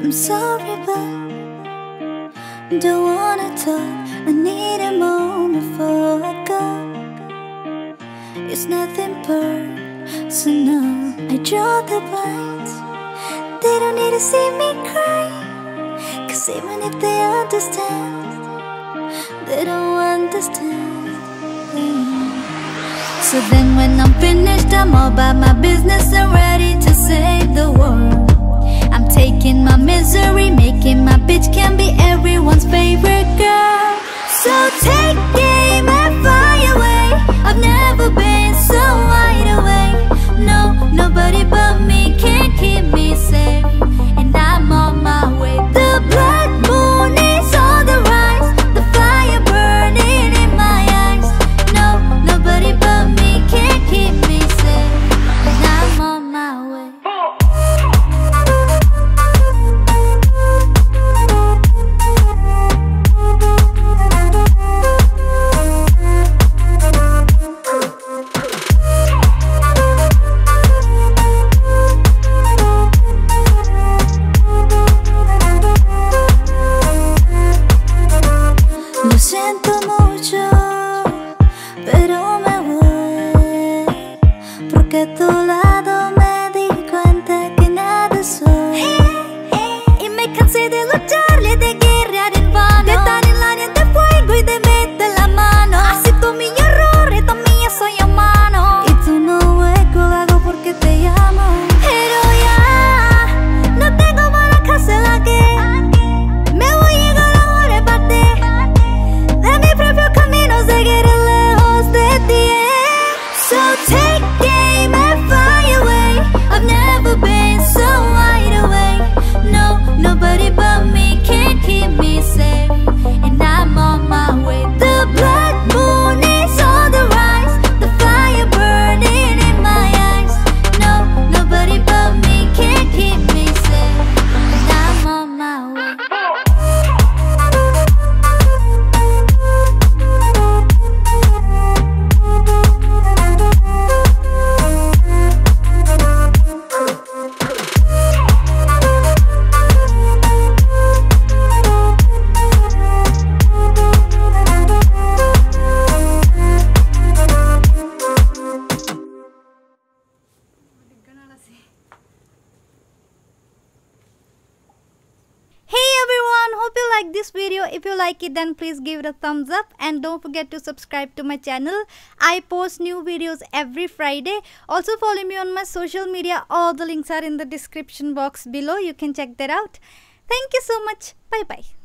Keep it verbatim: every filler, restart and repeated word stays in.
I'm sorry, but don't wanna talk. I need a moment before I go. It's nothing personal. I draw the blinds. They don't need to see me cry, 'cause even if they understand, they don't understand. So then when I'm finished, I'm all about my business and ready to save the world. I'm taking my misery, making my bitch can be everyone's favorite girl. So take aim and fly away. I've never been so wide awake. No, nobody but me can keep me safe, and I'm on my way. The blood moon is on the rise, the fire burning in my eyes. No, nobody but me can keep me safe, and I'm on my way. Lo siento mucho, pero me voy, porque a tu lado me di cuenta que nada soy. Y me cansé de lucharle, de guerrear en vano, de estar en la arena de fuego y de meter la mano. Acepto mi error, también soy humano, y tú no hueco, lo hago porque te amo. Pero ya no tengo para cancelar que me voy a llegar ahora en parte de mi propio camino, seguiré lejos de ti. So take aim and fly away. I've never been so wide awake. No, nobody but me can keep me safe, and I'm on my way. The blood moon is on the rise, the fire burning in my eyes. No, nobody but me can keep me safe, and I'm on my way. Hey everyone, hope you like this video. If you like it, then please give it a thumbs up, and don't forget to subscribe to my channel. I post new videos every Friday. Also follow me on my social media. All the links are in the description box below. You can check that out. Thank you so much. Bye bye.